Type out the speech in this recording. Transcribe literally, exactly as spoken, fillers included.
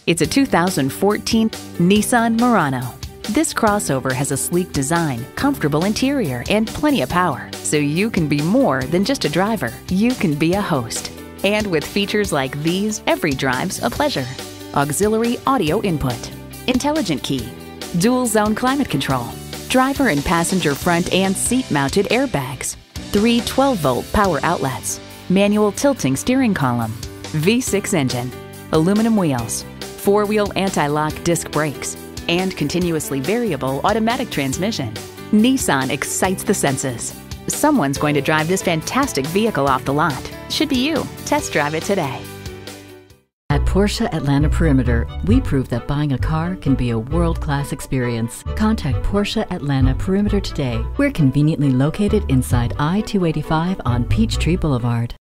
It's a two thousand fourteen Nissan Murano. This crossover has a sleek design, comfortable interior, and plenty of power, so you can be more than just a driver. You can be a host. And with features like these, every drive's a pleasure. Auxiliary audio input, intelligent key, dual zone climate control, driver and passenger front and seat mounted airbags, three twelve volt power outlets, manual tilting steering column, V six engine, aluminum wheels, four-wheel anti-lock disc brakes, and continuously variable automatic transmission. Nissan excites the senses. Someone's going to drive this fantastic vehicle off the lot. Should be you. Test drive it today. At Porsche Atlanta Perimeter, we prove that buying a car can be a world-class experience. Contact Porsche Atlanta Perimeter today. We're conveniently located inside I two eighty-five on Peachtree Boulevard.